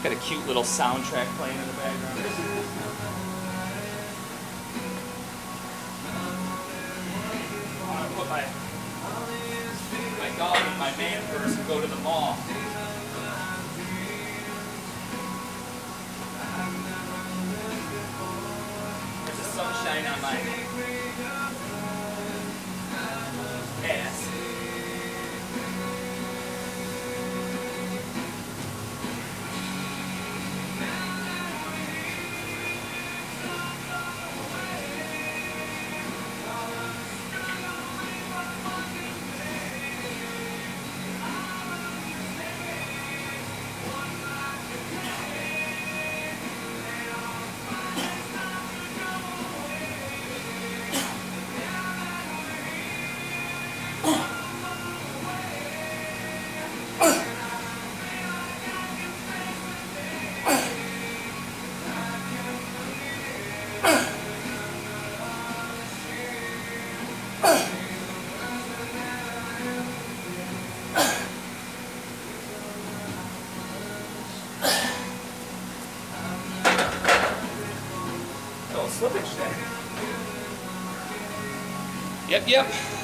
Got a cute little soundtrack playing in the background. I'm gonna put my dog in my man purse and go to the mall. There's the sunshine on my ass. Oh, slippage there. Yep.